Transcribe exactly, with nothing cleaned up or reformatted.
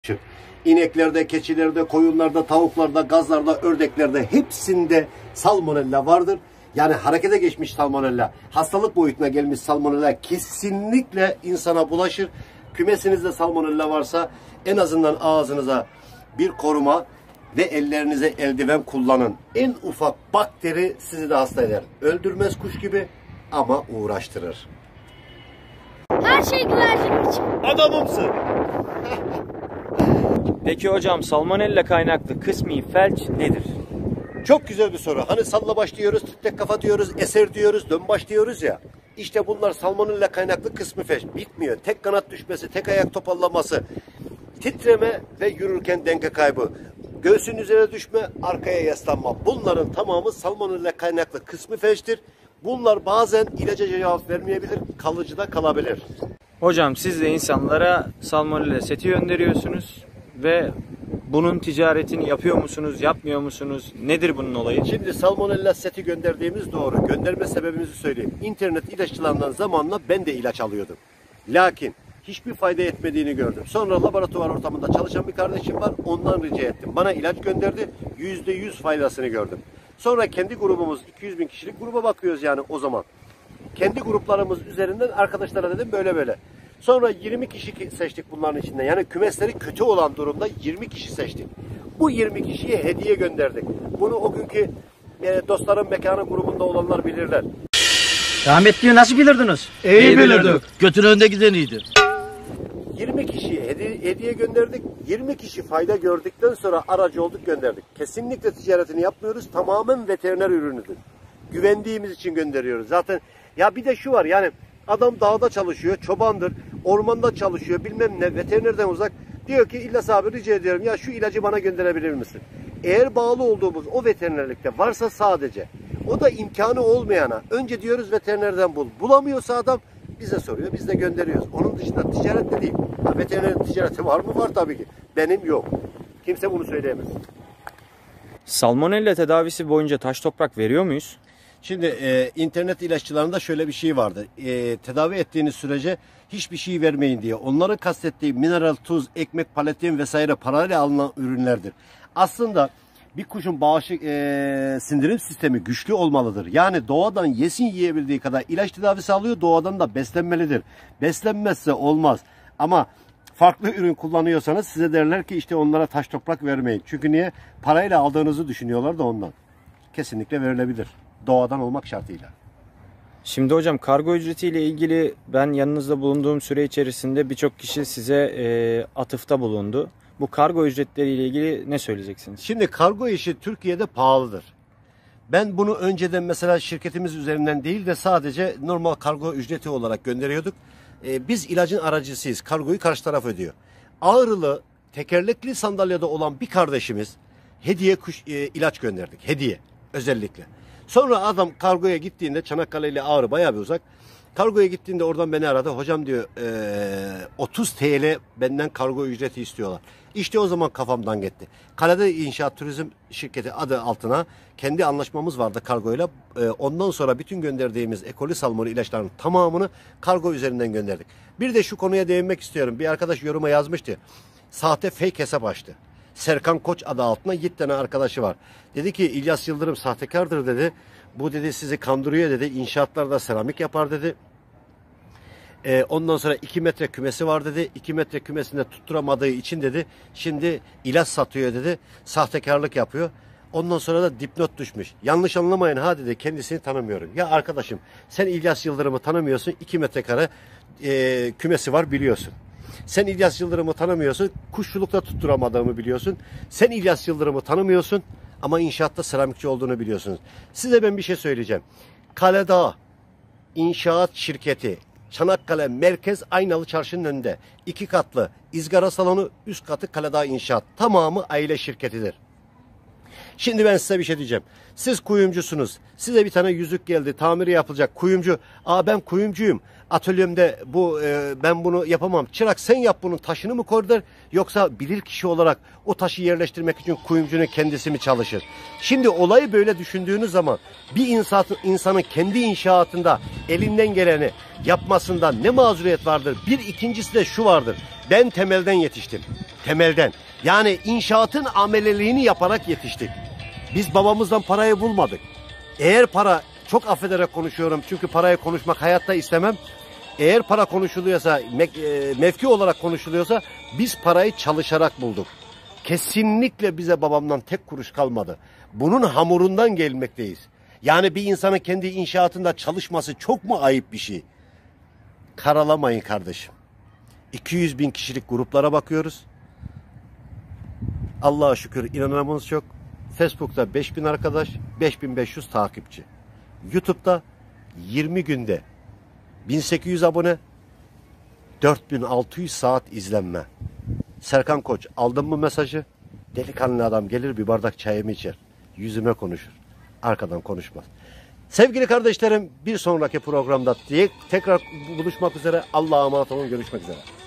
İneklerde, keçilerde, koyunlarda, tavuklarda, gazlarda, ördeklerde hepsinde salmonella vardır. Yani harekete geçmiş salmonella, hastalık boyutuna gelmiş salmonella kesinlikle insana bulaşır. Kümesinizde salmonella varsa en azından ağzınıza bir koruma ve ellerinize eldiven kullanın. En ufak bakteri sizi de hasta eder. Öldürmez kuş gibi ama uğraştırır. Her şey güvercin için. Adamımsın. Peki hocam, salmonella kaynaklı kısmi felç nedir? Çok güzel bir soru. Hani salla baş diyoruz, titrek kafa diyoruz, eser diyoruz, dön baş diyoruz ya. İşte bunlar salmonella kaynaklı kısmi felç. Bitmiyor. Tek kanat düşmesi, tek ayak topallaması, titreme ve yürürken denge kaybı. Göğsün üzerine düşme, arkaya yaslanma. Bunların tamamı salmonella kaynaklı kısmi felçtir. Bunlar bazen ilaca cevap vermeyebilir, kalıcı da kalabilir. Hocam, siz de insanlara salmonella seti gönderiyorsunuz ve bunun ticaretini yapıyor musunuz, yapmıyor musunuz? Nedir bunun olayı? Şimdi salmonella seti gönderdiğimiz doğru. Gönderme sebebimizi söyleyeyim. İnternet ilaççılarından zamanla ben de ilaç alıyordum. Lakin hiçbir fayda etmediğini gördüm. Sonra laboratuvar ortamında çalışan bir kardeşim var. Ondan rica ettim. Bana ilaç gönderdi. yüzde yüz faydasını gördüm. Sonra kendi grubumuz iki yüz bin kişilik gruba bakıyoruz yani o zaman. Kendi gruplarımız üzerinden arkadaşlara dedim böyle böyle. Sonra yirmi kişi seçtik bunların içinden. Yani kümesleri kötü olan durumda yirmi kişi seçtik. Bu yirmi kişiye hediye gönderdik. Bunu o günkü e, dostların mekanı grubunda olanlar bilirler. Rahmetliyi nasıl bilirdiniz? İyi, İyi bilirdik. Götün önde giden iyiydi. yirmi kişiye hediye, hediye gönderdik. yirmi kişi fayda gördükten sonra aracı olduk, gönderdik. Kesinlikle ticaretini yapmıyoruz. Tamamen veteriner ürünüdür. Güvendiğimiz için gönderiyoruz. Zaten ya bir de şu var yani adam dağda çalışıyor, çobandır, ormanda çalışıyor, bilmem ne, veterinerden uzak. Diyor ki İllas abi rica ediyorum ya şu ilacı bana gönderebilir misin? Eğer bağlı olduğumuz o veterinerlikte varsa sadece, o da imkanı olmayana önce diyoruz veterinerden bul. Bulamıyorsa adam bize soruyor, biz de gönderiyoruz. Onun dışında ticaret de değil. Ha, veterinerin ticareti var mı? Var tabii ki. Benim yok. Kimse bunu söyleyemez. Salmonella tedavisi boyunca taş toprak veriyor muyuz? Şimdi e, internet ilaççılarında şöyle bir şey vardı. E, tedavi ettiğiniz sürece hiçbir şey vermeyin diye. Onların kastettiği mineral, tuz, ekmek, palatin vesaire parayla alınan ürünlerdir. Aslında bir kuşun bağışık e, sindirim sistemi güçlü olmalıdır. Yani doğadan yesin yiyebildiği kadar ilaç tedavisi alıyor, doğadan da beslenmelidir. Beslenmezse olmaz. Ama farklı ürün kullanıyorsanız size derler ki işte onlara taş toprak vermeyin. Çünkü niye? Parayla aldığınızı düşünüyorlar da ondan. Kesinlikle verilebilir. Doğadan olmak şartıyla. Şimdi hocam, kargo ücretiyle ilgili ben yanınızda bulunduğum süre içerisinde birçok kişi size e, atıfta bulundu. Bu kargo ücretleriyle ilgili ne söyleyeceksiniz? Şimdi kargo işi Türkiye'de pahalıdır. Ben bunu önceden mesela şirketimiz üzerinden değil de sadece normal kargo ücreti olarak gönderiyorduk. Ee, biz ilacın aracısıyız. Kargoyu karşı taraf ödüyor. Ağrılı, tekerlekli sandalyede olan bir kardeşimiz hediye kuş, e, ilaç gönderdik. Hediye özellikle. Sonra adam kargoya gittiğinde, Çanakkale ile Ağrı bayağı bir uzak. Kargoya gittiğinde oradan beni aradı. Hocam diyor e, otuz TL benden kargo ücreti istiyorlar. İşte o zaman kafamdan gitti. Kalede İnşaat Turizm Şirketi adı altına kendi anlaşmamız vardı kargoyla. E, ondan sonra bütün gönderdiğimiz ekoli salmonu ilaçlarının tamamını kargo üzerinden gönderdik. Bir de şu konuya değinmek istiyorum. Bir arkadaş yoruma yazmıştı. Sahte fake hesap açtı. Serkan Koç adı altında yedi tane arkadaşı var. Dedi ki İlyas Yıldırım sahtekardır dedi. Bu dedi sizi kandırıyor dedi. İnşaatlarda seramik yapar dedi. Ee, ondan sonra iki metre kümesi var dedi. iki metre kümesinde tutturamadığı için dedi. Şimdi ilaç satıyor dedi. Sahtekarlık yapıyor. Ondan sonra da dipnot düşmüş. Yanlış anlamayın ha dedi. Kendisini tanımıyorum. Ya arkadaşım sen İlyas Yıldırım'ı tanımıyorsun. iki metrekare e, kümesi var biliyorsun. Sen İlyas Yıldırım'ı tanımıyorsun. Kuşçulukta tutturamadığımı biliyorsun. Sen İlyas Yıldırım'ı tanımıyorsun. Ama inşaatta seramikçi olduğunu biliyorsunuz. Size ben bir şey söyleyeceğim. Kaledağ İnşaat Şirketi Çanakkale Merkez Aynalı Çarşı'nın önünde. iki katlı izgara salonu, üst katı Kaledağ İnşaat. Tamamı aile şirketidir. Şimdi ben size bir şey diyeceğim. Siz kuyumcusunuz. Size bir tane yüzük geldi. Tamiri yapılacak. Kuyumcu. Aa ben kuyumcuyum. atölyemde bu e, ben bunu yapamam. Çırak sen yap bunun taşını mı koy der, yoksa bilir kişi olarak o taşı yerleştirmek için kuyumcunun kendisi mi çalışır? Şimdi olayı böyle düşündüğünüz zaman bir insan, insanın kendi inşaatında elinden geleni yapmasında ne mazuriyet vardır? Bir ikincisi de şu vardır. Ben temelden yetiştim. Temelden. Yani inşaatın ameleliğini yaparak yetiştik. Biz babamızdan parayı bulmadık. Eğer para, çok affederek konuşuyorum çünkü parayı konuşmak hayatta istemem. Eğer para konuşuluyorsa, mevki olarak konuşuluyorsa biz parayı çalışarak bulduk. Kesinlikle bize babamdan tek kuruş kalmadı. Bunun hamurundan gelmekteyiz. Yani bir insanın kendi inşaatında çalışması çok mu ayıp bir şey? Karalamayın kardeşim. iki yüz bin kişilik gruplara bakıyoruz. Allah'a şükür inananımız çok. Facebook'ta beş bin arkadaş, beş bin beş yüz takipçi. YouTube'da yirmi günde bin sekiz yüz abone, dört bin altı yüz saat izlenme. Serkan Koç, aldın mı mesajı? Delikanlı adam gelir bir bardak çayımı içer. Yüzüme konuşur. Arkadan konuşmaz. Sevgili kardeşlerim, bir sonraki programda diye tekrar buluşmak üzere. Allah'a emanet olun. Görüşmek üzere.